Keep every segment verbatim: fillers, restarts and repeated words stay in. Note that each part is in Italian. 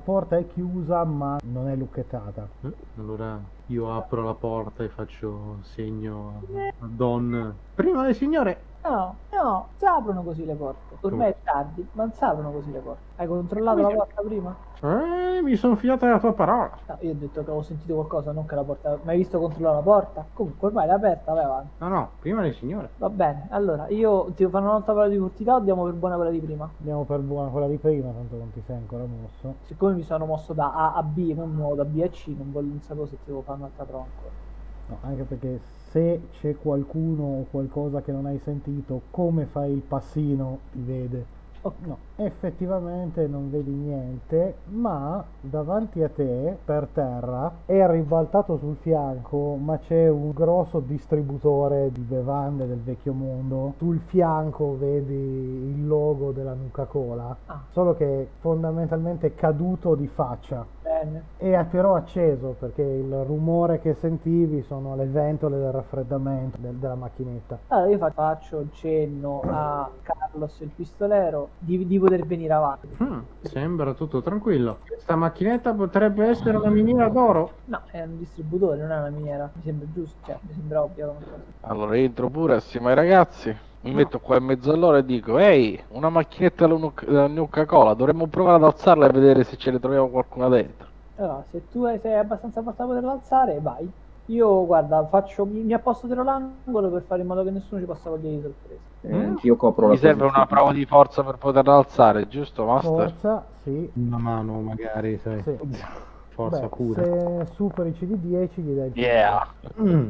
porta è chiusa ma non è lucchettata. Eh, Allora io apro la porta e faccio segno a, a Don. Prima le signore! No, no, si aprono così le porte. Ormai è tardi, ma non si aprono così le porte. Hai controllato la porta prima? Eh, mi sono fidato della tua parola. No, io ho detto che avevo sentito qualcosa, non che la porta. Ma hai visto controllare la porta? Comunque ormai è aperta, vai avanti. No, no, prima le signore. Va bene, allora io ti fanno un'altra parola di furtività o andiamo per buona quella di prima? Andiamo per buona quella di prima, tanto non ti sei ancora mosso. Siccome mi sono mosso da A a B, non muovo da B a C, non, voglio, non sapevo se ti devo fare un'altra prova ancora. No, anche perché se c'è qualcuno o qualcosa che non hai sentito, come fai il passino, ti vede. Ok. No, effettivamente non vedi niente, ma davanti a te, per terra, è ribaltato sul fianco, ma c'è un grosso distributore di bevande del vecchio mondo. Sul fianco vedi il logo della Nuka-Cola, Ah. solo che fondamentalmente è caduto di faccia. Bene. È però acceso perché il rumore che sentivi sono le ventole del raffreddamento del- della macchinetta. Allora io fa- faccio il cenno a Carlos il pistolero di, di poter venire avanti. Hmm, sembra tutto tranquillo. Questa macchinetta potrebbe essere una miniera d'oro. No, è un distributore, non è una miniera. Mi sembra giusto, cioè mi sembra ovvio come cosa. Allora entro pure assieme ai ragazzi, mi metto qua in mezzo a loro e dico: ehi, una macchinetta della Nuc- della Nuka-Cola, dovremmo provare ad alzarla e vedere se ce ne troviamo qualcuna dentro. Allora, se tu hai- sei abbastanza forte da poterla alzare, vai. Io, guarda, faccio, mi, mi apposto dietro l'angolo per fare in modo che nessuno ci possa cogliere di sorpresa. Eh, anch'io copro la Mi serve una posizione. prova di forza per poterla alzare, giusto, Master? Forza, sì. Una mano magari, sai. Sì. Forza Beh, pure. se superi C D dieci gli dai il Yeah! Mm.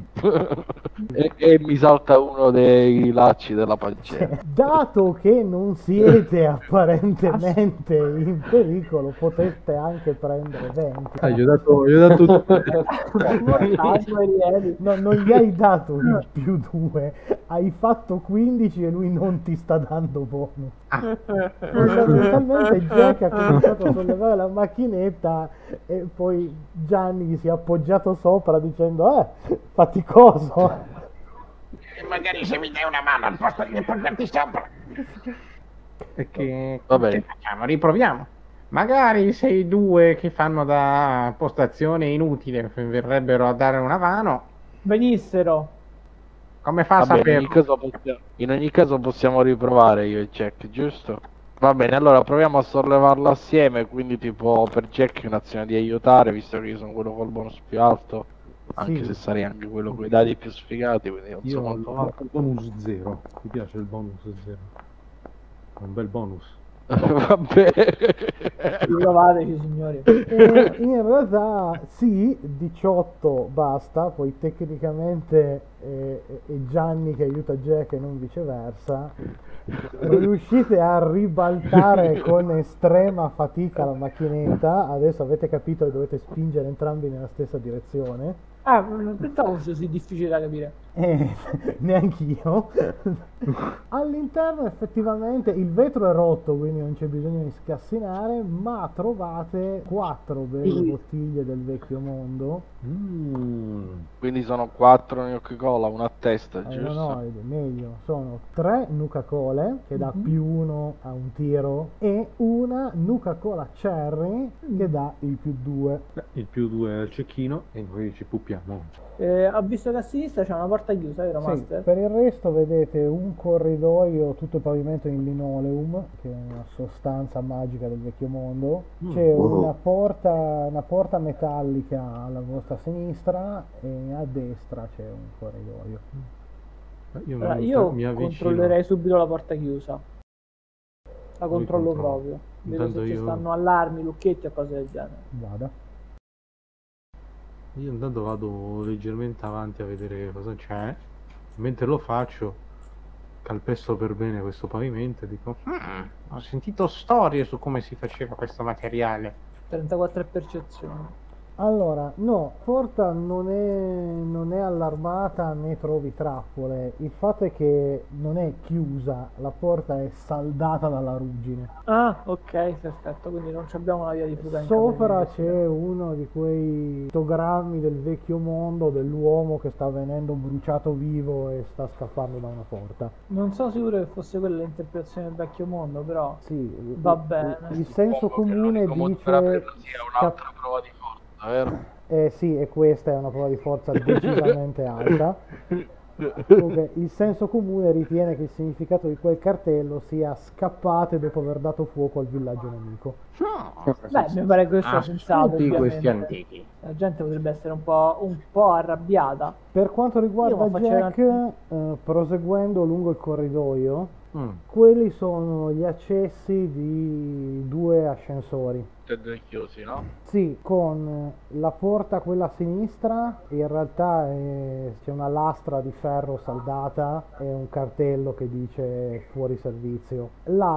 e, e mi salta uno dei lacci della pancetta. Dato che non siete apparentemente in pericolo, potete anche prendere venti. Ah, gli ho dato, gli ho dato tutto. Mortaggio ai lieti. No, non gli hai dato il più due, hai fatto quindici e lui non ti sta dando bonus. Fondamentalmente Jack ha cominciato a sollevare la macchinetta e poi Gianni gli si è appoggiato sopra dicendo eh, faticoso. Magari se mi dai una mano al posto di appoggiarti sopra. E che, Va bene. che facciamo? Riproviamo. Magari se i due che fanno da postazione inutile verrebbero a dare una mano, Venissero. come fa a Va bene, in saperlo? ogni, caso possiamo, in ogni caso possiamo riprovare io e Jack, giusto? Va bene, allora proviamo a sollevarlo assieme, quindi tipo per Jack è un'azione di aiutare, visto che io sono quello col bonus più alto, anche Sì. se sarei anche quello con i dati più sfigati, quindi non so Io ho molto male. il bonus zero. Mi piace il bonus zero. È un bel bonus. Va bene. Provateci, signori. E in realtà sì, diciotto basta, poi tecnicamente eh, è Gianni che aiuta Jack e non viceversa. Riuscite a ribaltare con estrema fatica la macchinetta, adesso avete capito che dovete spingere entrambi nella stessa direzione. Ah, non pensavo fosse così difficile da capire. Eh, neanch'io. All'interno effettivamente il vetro è rotto, quindi non c'è bisogno di scassinare, ma trovate quattro belle bottiglie del vecchio mondo. Mm. Quindi sono quattro Nuka-Cola, una a testa, Eh, giusto? no, no, è meglio, sono tre Nuka-Cola che dà Mhm. più uno a un tiro e una Nuka-Cola Cherry che dà il più due. Beh, il più due è al cecchino e noi ci puppiamo. Eh, ho visto che a sinistra c'è una porta chiusa, vero, Sì, Master? per il resto vedete un corridoio tutto pavimento in linoleum, che è una sostanza magica del vecchio mondo. Mm. C'è Wow. una porta, una porta metallica alla vostra sinistra e a destra c'è un corridoio. Eh, Io, Allora, mi, io mi avvicino. controllerei subito la porta chiusa. La Lui controllo controlla. proprio. Vedo Intanto se ci io- stanno allarmi, lucchetti e cose del genere. Vada. Io intanto vado leggermente avanti a vedere cosa c'è. Mentre lo faccio, calpesto per bene questo pavimento e dico: "Hmm, ho sentito storie su come si faceva questo materiale. trentaquattro è percezione. Allora, no, Porta non è, non è allarmata né trovi trappole. Il fatto è che non è chiusa, la porta è saldata dalla ruggine. Ah, ok, perfetto, quindi non ci abbiamo una via di fuga in Sopra caso di c'è uno di quei fotogrammi del vecchio mondo dell'uomo che sta venendo bruciato vivo e sta scappando da una porta. Non sono sicuro che fosse quella l'interpretazione del vecchio mondo, però Sì, va il- bene. il senso Suppongo che comune l'unico modo per dice aprirla sia sca- un'altra prova di forza, vero? eh sì, e questa è una prova di forza decisamente alta. Comunque, il senso comune ritiene che il significato di quel cartello sia scappate dopo aver dato fuoco al villaggio nemico. Beh, mi pare che questo sia sensato, Astuti questi ovviamente. antichi. La gente potrebbe essere un po', un po' arrabbiata. Per quanto riguarda Io faccio Jack, una- eh, proseguendo lungo il corridoio, Mm. quelli sono gli accessi di due ascensori. Tutti chiusi, no? Sì, con la porta quella a sinistra, in realtà è- c'è una lastra di ferro saldata e un cartello che dice fuori servizio.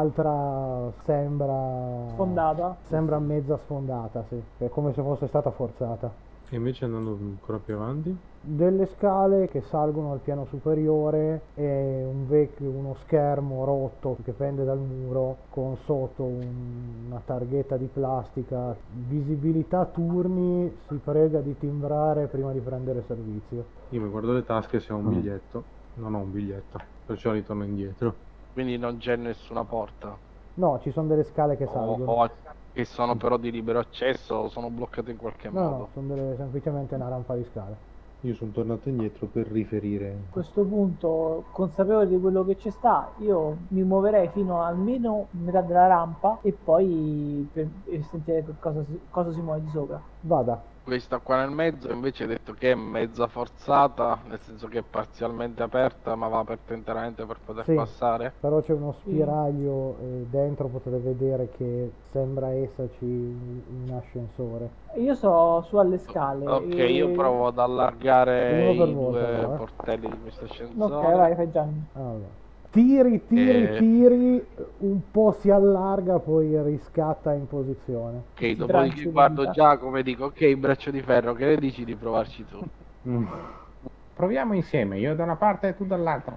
L'altra sembra Sfondata. sembra mezza sfondata, sì, è come se fosse stata forzata. E invece andando ancora più avanti? Delle scale che salgono al piano superiore e un vecchio, uno schermo rotto che pende dal muro con sotto un- una targhetta di plastica, visibilità turni, si prega di timbrare prima di prendere servizio. Io mi guardo le tasche se ho un biglietto. Non ho un biglietto, perciò ritorno indietro. Quindi non c'è nessuna porta. No, ci sono delle scale che O, salgono. o che sono però di libero accesso o sono bloccate in qualche No, modo. no, sono delle- semplicemente una rampa di scale. Io sono tornato indietro per riferire. A questo punto, consapevole di quello che c'è sta, io mi muoverei fino almeno metà della rampa e poi per, per sentire che cosa si, cosa si muove di sopra. Vada. Questa qua nel mezzo invece hai detto che è mezza forzata, nel senso che è parzialmente aperta ma va aperta interamente per poter Sì. passare. Però c'è uno spiraglio e dentro potete vedere che sembra esserci un un ascensore. Io so su alle scale. Ok, e- io provo ad allargare Uno per i volta, due però, eh. portelli di questo ascensore. Ok, vai, fai Gianni. Allora. Tiri, tiri, Eh. tiri, un po' si allarga, poi riscatta in posizione. Ok, Ti dopodiché tranci di guardo vita. Giacomo e dico ok, braccio di ferro, che ne dici di provarci tu? Mm. Proviamo insieme, io da una parte e tu dall'altra.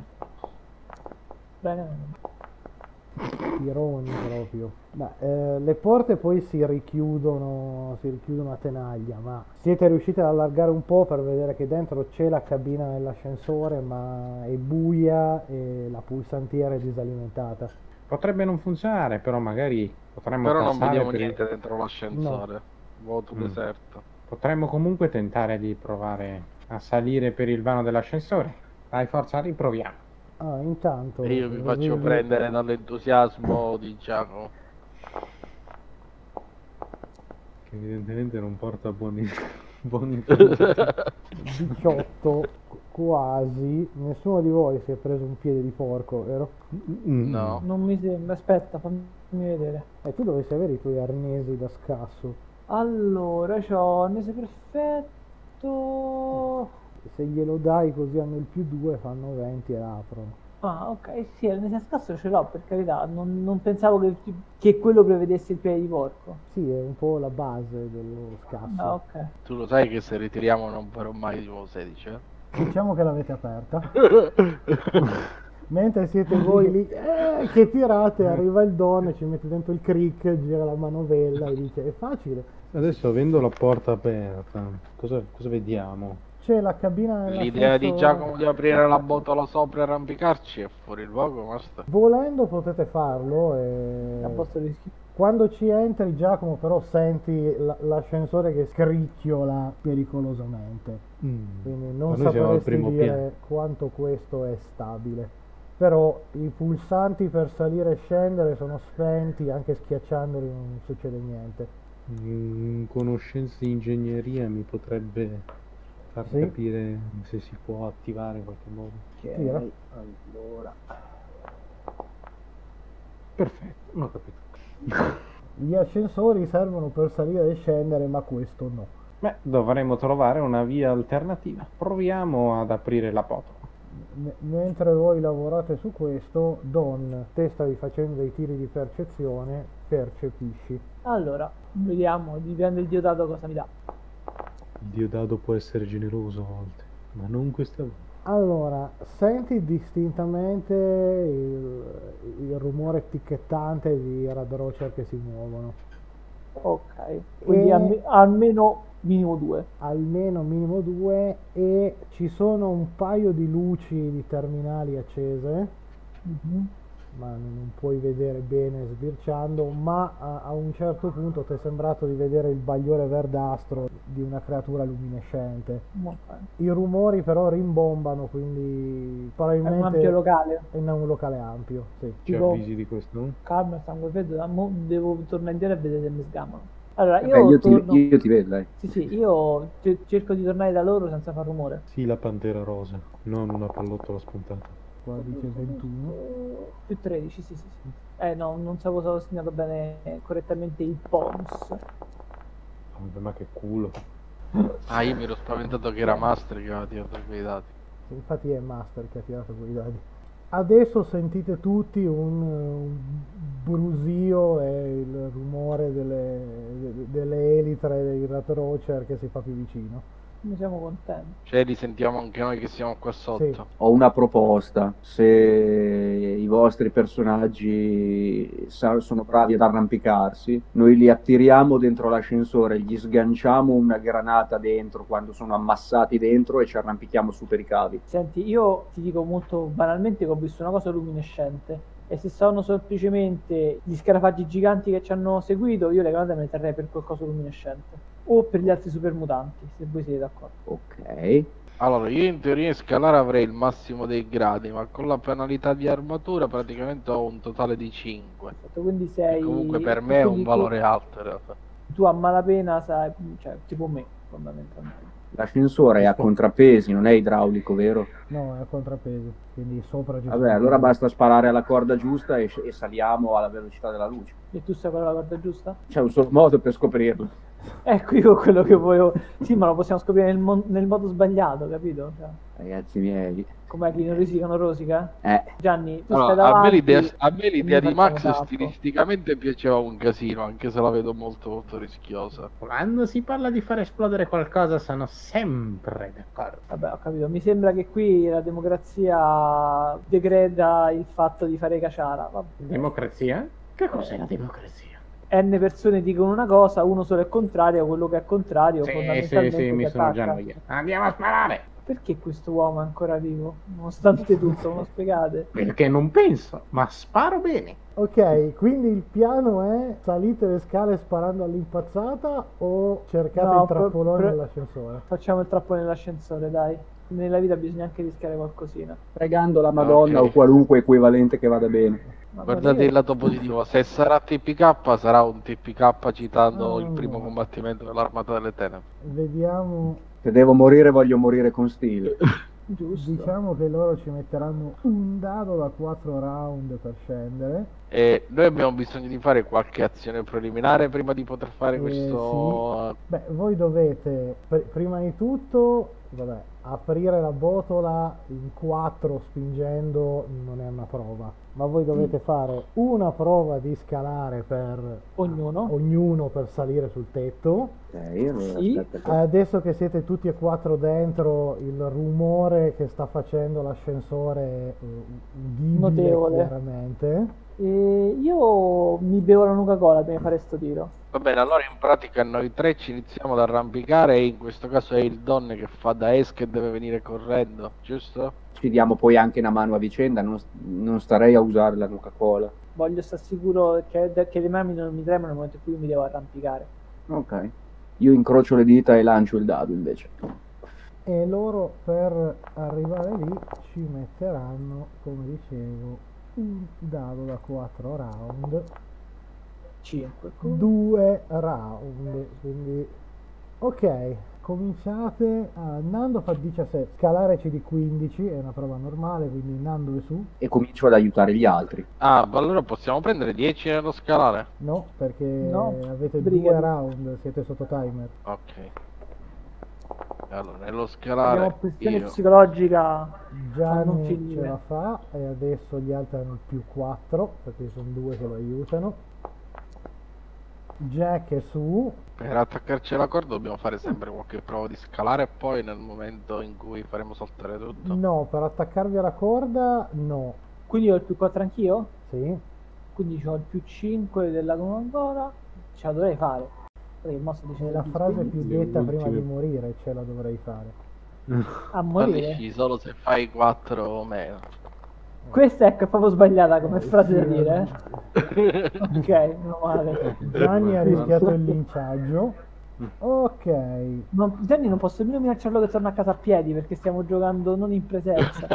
Bene. Tironi proprio. Beh, eh, le porte poi si richiudono, si richiudono a tenaglia, ma siete riusciti ad allargare un po' per vedere che dentro c'è la cabina dell'ascensore, ma è buia e la pulsantiera è disalimentata. Potrebbe non funzionare, però magari potremmo Però non passare vediamo per il- niente dentro l'ascensore. Vuoto Mm. deserto. Potremmo comunque tentare di provare a salire per il vano dell'ascensore. Dai, forza, riproviamo. Ah, intanto E io mi faccio vi- prendere dall'entusiasmo di Giacomo. Che evidentemente non porta buoni, buoni informazioni. diciotto quasi, nessuno di voi si è preso un piede di porco, vero? Mm. No. Non mi sembra, aspetta, fammi vedere. E tu dovresti avere i tuoi arnesi da scasso. Allora, c'ho arnese perfetto. Se glielo dai così hanno il più due, fanno venti e aprono. Ah, ok, sì, l'arnese a scasso ce l'ho, per carità. Non, non pensavo che, che quello prevedesse il piede di porco. Sì, è un po' la base dello scasso. Ah, ok. Tu lo sai che se ritiriamo non farò mai tipo sedici, eh? Diciamo che l'avete aperta. Mentre siete voi lì eh, che tirate, arriva il don, ci mette dentro il crick, gira la manovella e dice è facile. Adesso avendo la porta aperta, cosa, cosa vediamo? C'è la cabina L'idea di dell'ascensore. Giacomo di aprire la botola sopra e arrampicarci è fuori luogo, master. Volendo potete farlo e... A posto di schifo. Quando ci entri, Giacomo, però senti l- l'ascensore che scricchiola pericolosamente. Mm. Quindi non Ma noi siamo al sapresti primo dire piano. quanto questo è stabile. Però i pulsanti per salire e scendere sono spenti, anche schiacciandoli non succede niente. Mm, conoscenze di ingegneria mi potrebbe far Sì. capire se si può attivare in qualche modo. Tira. Allora. Perfetto, non ho capito. Gli ascensori servono per salire e scendere, ma questo no. Beh, dovremmo trovare una via alternativa. Proviamo ad aprire la botola. M- mentre voi lavorate su questo, Don, te stavi facendo dei tiri di percezione, percepisci. Allora, vediamo, dipende il diodato cosa mi dà. Dio dado può essere generoso a volte, ma non questa volta. Allora, senti distintamente il, il rumore ticchettante di radrocer che si muovono. Ok, quindi E- alme- almeno minimo due. Almeno minimo due, e ci sono un paio di luci di terminali accese, Mhm. ma non puoi vedere bene sbirciando, ma a, a un certo punto ti è sembrato di vedere il bagliore verdastro di una creatura luminescente. Ok. I rumori però rimbombano, quindi È probabilmente un ampio locale. è in un locale ampio, sì. Ci Tipo- avvisi di questo? Calma, sangue freddo, da mo- devo tornare indietro e vedere se mi sgamano. Allora, io, Vabbè, io, ti, torno... io ti vedo, dai. Sì, sì, io ce- cerco di tornare da loro senza far rumore. Sì, la pantera rosa, non una pallottola spuntata. Qua dice ventuno. Più tredici, sì, sì, sì. Eh no, non sapevo se avevo segnato bene eh, correttamente il bonus. Vabbè, ma che culo. Ah, io mi ero spaventato che era Master che aveva tirato quei dati. Infatti è Master che ha tirato quei dadi. Adesso sentite tutti un, un brusio e il rumore delle, de- delle elitre del Ratrocer che si fa più vicino. Ne siamo contenti. Cioè li sentiamo anche noi che siamo qua sotto. Sì. Ho una proposta. Se i vostri personaggi sa- sono bravi ad arrampicarsi, noi li attiriamo dentro l'ascensore, gli sganciamo una granata dentro quando sono ammassati dentro e ci arrampichiamo su per i cavi. Senti, io ti dico molto banalmente che ho visto una cosa luminescente e se sono semplicemente gli scarafaggi giganti che ci hanno seguito, io le granate me le terrei per quel coso luminescente o per gli altri supermutanti, se voi siete d'accordo. Ok. Allora, io in teoria in scalare avrei il massimo dei gradi, ma con la penalità di armatura praticamente ho un totale di cinque. Perfetto, quindi sei... Comunque per me è un quindi tu- valore alto in realtà. Tu a malapena sai, cioè tipo me fondamentalmente. L'ascensore è a contrappesi, non è idraulico, vero? No, è a contrappesi, quindi sopra ci Vabbè, sono- allora basta sparare alla corda giusta e, e saliamo alla velocità della luce. E tu sai qual è la corda giusta? C'è un solo modo per scoprirlo. Ecco io quello che volevo. Sì, ma lo possiamo scoprire nel, mon- nel modo sbagliato, capito? Cioè, Ragazzi miei. com'è chi non risica non rosica? Eh, Gianni, tu Allora, stai a davanti. me l'idea, a me l'idea e di noi Max facciamo tappo. stilisticamente piaceva un casino, anche se la vedo molto molto rischiosa. Quando si parla di far esplodere qualcosa sono sempre d'accordo. Vabbè, ho capito. Mi sembra che qui la democrazia degreda il fatto di fare caciara. Vabbè. Democrazia? Che cos'è la democrazia? N persone dicono una cosa, uno solo è contrario, quello che è contrario Sì, sì, fondamentalmente sì, mi ti sono già attacca. annoiato. Andiamo a sparare! Perché questo uomo è ancora vivo? Nonostante tutto, me lo spiegate? Perché non penso, ma sparo bene. Ok, quindi il piano è salite le scale sparando all'impazzata o cercate No, il trappolone pro- pro- nell'ascensore? Facciamo il trappone nell'ascensore, dai. Nella vita bisogna anche rischiare qualcosina. pregando la Madonna Ok. o qualunque equivalente che vada bene. Ma Guardate io- il lato positivo, se sarà T P K sarà un T P K citando Ah. il primo combattimento dell'Armata delle Tenebre. Vediamo, Se devo morire voglio morire con stile. Giusto. diciamo che loro ci metteranno un dado da quattro round per scendere. E noi abbiamo bisogno di fare qualche azione preliminare prima di poter fare Eh, questo... Beh, voi dovete pr- prima di tutto, vabbè, aprire la botola in quattro spingendo non è una prova, ma voi dovete fare una prova di scalare per Ognuno. ognuno per salire sul tetto. Ok, allora Sì. aspetta che- Adesso che siete tutti e quattro dentro, il rumore che sta facendo l'ascensore è eh, udibile Notevole. chiaramente. E io mi bevo la Nuka-Cola prima di fare sto tiro. Va bene, allora in pratica noi tre ci iniziamo ad arrampicare e in questo caso è il Don che fa da esca e deve venire correndo, giusto? Ci diamo poi anche una mano a vicenda, non, non starei a usare la Nuka-Cola. Voglio stare sicuro che, che le mani non mi tremano nel momento in cui mi devo arrampicare. Ok. Io incrocio le dita e lancio il dado invece. E loro per arrivare lì ci metteranno, come dicevo, un dado da quattro round, cinque. due round, quindi ok, cominciate. Ah, Nando fa diciassette, scalare C D quindici è una prova normale, quindi Nando è su. E comincio ad aiutare gli altri. Ah, ma allora possiamo prendere dieci nello scalare? No, perché No, avete brigati. due round, siete sotto timer. Ok. Allora, nello Abbiamo scalare pressione io... psicologica. A non Gianni finire. ce la fa e adesso gli altri hanno il più quattro perché sono due che lo aiutano. Jack è su, Per attaccarci alla corda dobbiamo fare sempre qualche prova di scalare e poi nel momento in cui faremo saltare tutto. No, per attaccarvi alla corda, no. Quindi ho il più quattro anch'io? Sì. Quindi ho il più cinque della ancora. Ce la dovrei fare. Perché il mosso dice È la di- frase più Le detta prima ultime- di morire, ce la dovrei fare. a Ma morire. dici solo se fai quattro o meno. Questa ecco, è proprio sbagliata come frase da Sì, dire. Eh? Ok, meno male. Gianni ha rischiato il linciaggio. Ok. Non, Gianni non posso nemmeno minacciarlo che torna a casa a piedi perché stiamo giocando non in presenza.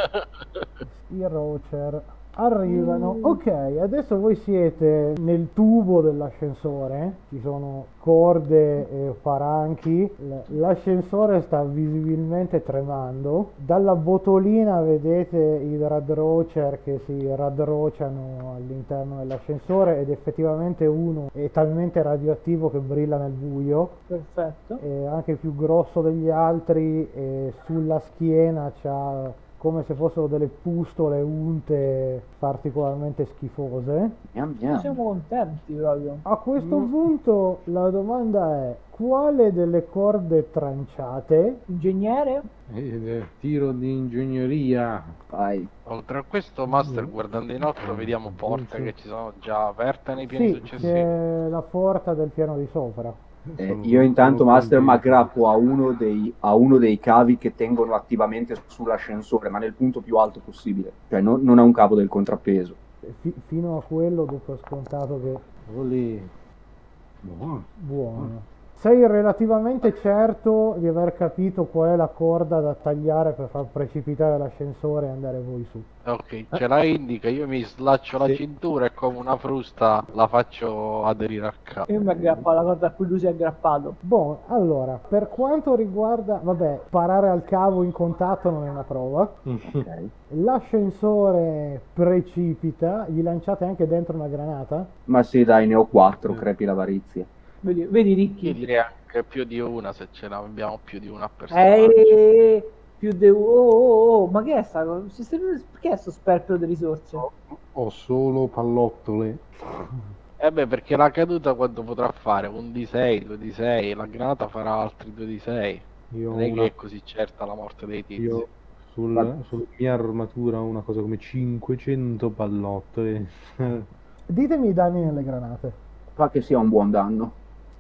I Rocher arrivano. Ok, adesso voi siete nel tubo dell'ascensore, ci sono corde e faranchi, L- l'ascensore sta visibilmente tremando, dalla botolina vedete i Rad Rocher che si raddrociano all'interno dell'ascensore ed effettivamente uno è talmente radioattivo che brilla nel buio, Perfetto. è anche più grosso degli altri e sulla schiena c'ha come se fossero delle pustole unte particolarmente schifose. Miam, Noi miam. siamo contenti proprio. A questo punto la domanda è: quale delle corde tranciate? Ingegnere? Eh, tiro di ingegneria. Vai. Oltre a questo, Master, guardando in alto, vediamo porte che ci sono già aperte nei piani Sì, successivi. c'è la porta del piano di sopra. Eh, Sono- io intanto, sono Master, mi contento. aggrappo a uno, dei, a uno dei cavi che tengono attivamente sull'ascensore, ma nel punto più alto possibile. Cioè non, non a un cavo del contrappeso. Fi- fino a quello dopo scontato che Olè. Buono. buono. Sei relativamente certo di aver capito qual è la corda da tagliare per far precipitare l'ascensore e andare voi su. Ok, ce la indica, io mi slaccio la Sì. cintura e come una frusta la faccio aderire a capo. Io mi aggrappo alla corda a cui lui si è aggrappato. Boh, allora, per quanto riguarda, vabbè, parare al cavo in contatto non è una prova. Ok. L'ascensore precipita, gli lanciate anche dentro una granata. Ma sì, dai, ne ho quattro, crepi l'avarizia. Vedi, vedi Io Ricchi? direi anche più di una se ce l'abbiamo più di una a personaggio. Eh, più de... Oh, oh, oh, ma che è sta cosa? Si sta- Perché è sto sperpero di risorse? Ho solo pallottole. Eh beh, perché la caduta quanto potrà fare? Un D sei, due D sei, la granata farà altri due D sei. Io ho Non è una- che è così certa la morte dei tizi. Io sul, sulla mia armatura ho una cosa come cinquecento pallottole. Ditemi i danni nelle granate. Fa che sia un buon danno.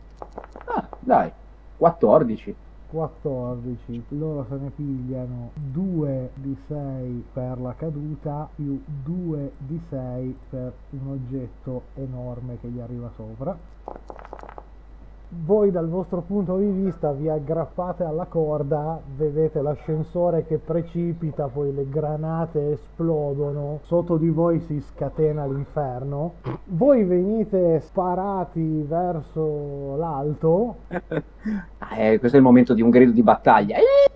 Ah, dai, quattordici. quattordici, loro se ne pigliano due di sei per la caduta più due di sei per un oggetto enorme che gli arriva sopra. Voi dal vostro punto di vista vi aggrappate alla corda, vedete l'ascensore che precipita, poi le granate esplodono, sotto di voi si scatena l'inferno. Voi venite sparati verso l'alto. Ah, eh, questo è il momento di un grido di battaglia.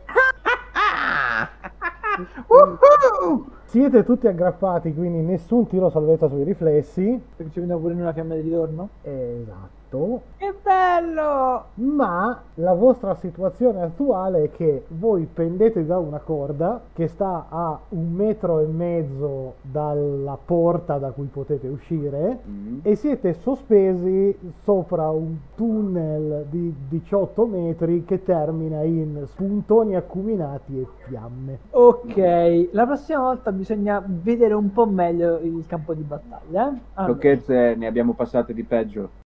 Siete tutti aggrappati, quindi nessun tiro salvezza sui riflessi. Perché ci vediamo pure in una fiamma di ritorno? Esatto. Che bello! Ma la vostra situazione attuale è che voi pendete da una corda che sta a un metro e mezzo dalla porta da cui potete uscire Mm. e siete sospesi sopra un tunnel di diciotto metri che termina in spuntoni acuminati e fiamme. Ok, la prossima volta bisogna vedere un po' meglio il campo di battaglia. eh? Allora, Sciocchezze ne abbiamo passate di peggio.